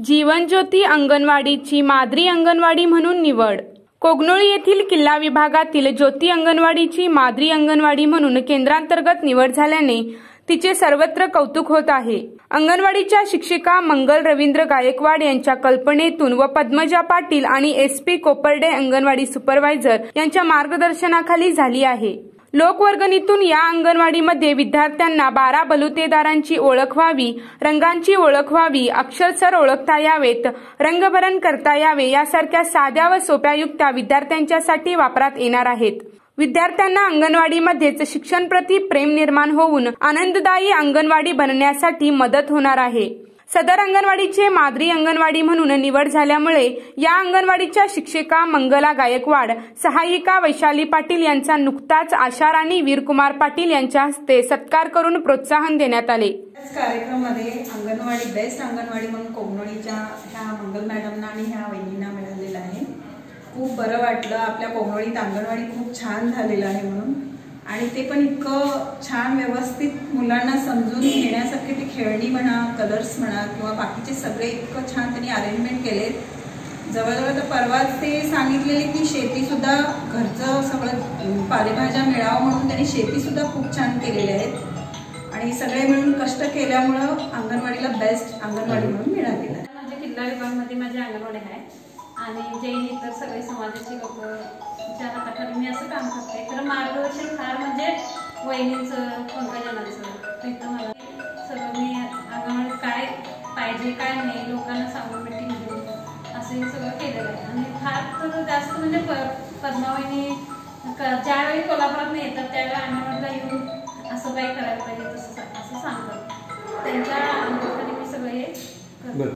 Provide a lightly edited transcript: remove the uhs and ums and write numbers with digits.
जीवनज्योती अंगणवाडीची माद्री अंगणवाडी म्हणून निवड। कोगनोळी येथील किल्ला विभागातील ज्योती अंगणवाडीची माद्री अंगणवाडी म्हणून केंद्रांतर्गत निवड झाल्याने तिचे सर्वत्र कौतुक होत आहे। अंगणवाडीच्या शिक्षिका मंगल रवींद्र गायकवाड यांच्या कल्पनेतून व पद्मजा पाटील आणि SP कोपर्डे अंगणवाडी सुपरवायझर यांच्या मार्गदर्शनाखाली झाली आहे। लोकवर्गणीतून या अंगणवाडीमध्ये विद्यार्थ्यांना 12 बलुतेदारांची ओळख व्हावी, रंगांची ओळख व्हावी, अक्षरशः ओळखता यावेत, रंगभरण करता यावे यासारख्या साध्या व सोप्या युक्त्या विद्यार्थ्यांच्यासाठी वापरात येणार आहेत। विद्यार्थ्यांना अंगणवाडीमध्येच शिक्षणाप्रती प्रेम निर्माण होऊन आनंददायी अंगणवाडी बनण्यासाठी मदत होणार आहे। सदर अंगणवाडीचे माद्री अंगणवाडी म्हणून निवड झाल्यामुळे या अंगणवाडीच्या शिक्षिका मंगला गायकवाड, सहाय्यिका वैशाली पाटील यांचा नुकताच आशाराणी वीरकुमार पाटील यांच्या हस्ते सत्कार करून प्रोत्साहन देण्यात आले। कार्यक्रमामध्ये अंगणवाडी बेस्ट अंगणवाडी म्हणून कोगनोळीच्या ह्या मंगल मॅडमना आणि ह्या वहिनींना मिळालेला आहे। खूप बरं वाटलं, आपल्या कोगनोळीत अंगणवाडी खूप छान झालेलं आहे म्हणून, आणि ते पण इतकं छान व्यवस्थित मुलांना समजून घेण्यासारखे ते खेळणी म्हणा, कलर्स म्हणा किंवा बाकीचे सगळे इतकं छान त्यांनी अरेंजमेंट केले। जवळजवळ तर परवाच ते सांगितलेले की शेतीसुद्धा घरचं सगळं पालेभाज्या मिळावं म्हणून त्यांनी शेतीसुद्धा खूप छान केलेले आहेत आणि सगळे मिळून कष्ट केल्यामुळं अंगणवाडीला बेस्ट अंगणवाडी म्हणून मिळालेलं आहे। माझ्या किल्ला विभागामध्ये माझी अंगणवाडी आहे आणि जैन इतर सगळे समाजाचे लोक च्या हाताखाली मी असं काम करते। तर मार्गदर्शन फार म्हणजे वहिनींचं, पंकजानांचं प्रीतम मला सगळं मी अंगणवाडीत काय पाहिजे काय नाही लोकांना सांगून मिटिंग घेऊन असं हे सगळं केलेलं आहे। आणि फार तर जास्त म्हणजे पद्मावहिनी ज्यावेळी कोल्हापुरात येतात त्यावेळी अंगणवाडीला येऊन असं काही करायला पाहिजे तसं असं सांगतात। त्यांच्या